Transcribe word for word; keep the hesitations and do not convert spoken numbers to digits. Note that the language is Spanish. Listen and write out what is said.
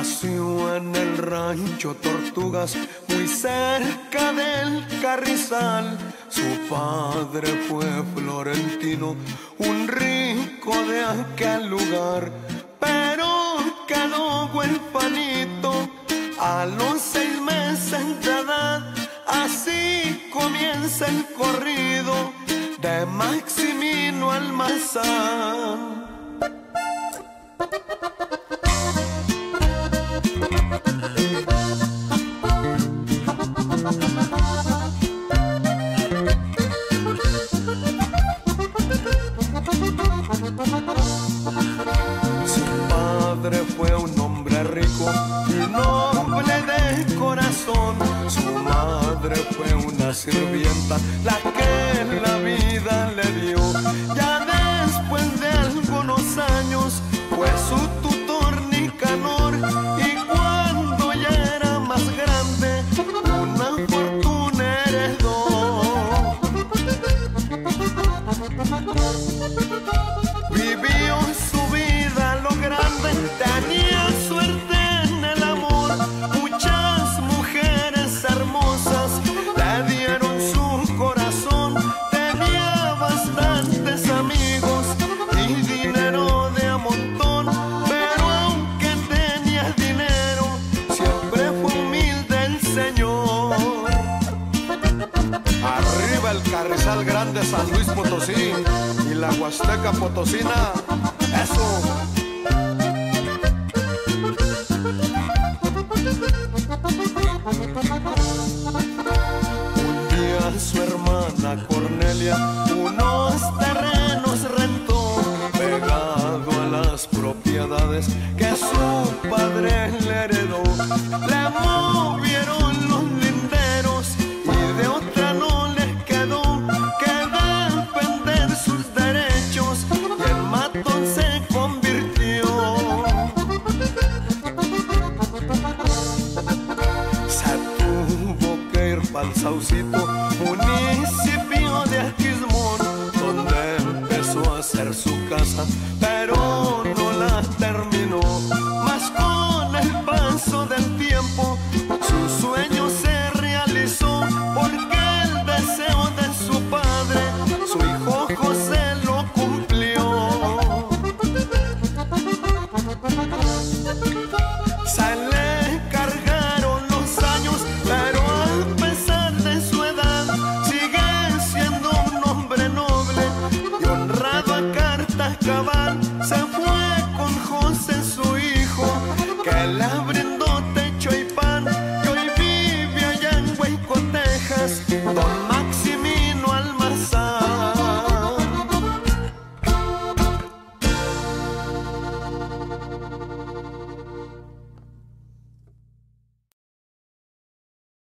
Nació en el rancho Tortugas, muy cerca del Carrizal. Su padre fue Florentino, un rico de aquel lugar, pero quedó huerfanito a los seis meses de edad. Así comienza el corrido de Maximino Almazán. Su padre fue un hombre rico y noble de corazón. Su madre fue una sirvienta, la que la vida le dio. Ya después de algunos años fue su tutor Nicanor, y cuando ya era más grande una fortuna heredó. Vivió su vida a lo grande, tenía suerte en el amor. Muchas mujeres hermosas le dieron su corazón. Tenía bastantes amigos y dinero de a montón, pero aunque tenía dinero, siempre fue humilde el señor. Arriba el Carrizal Grande, San Luis Potosí y la Huasteca Potosina. ¡Eso! Un día su hermana Cornelia unos terrenos rentó, pegado a las propiedades que su padre le heredó. Le movieron los linderos y de otra no les quedó que defender sus derechos, y el matón se convirtió. Se tuvo que ir pa'l Saucito, municipio de Aquismón, donde empezó a hacer su casa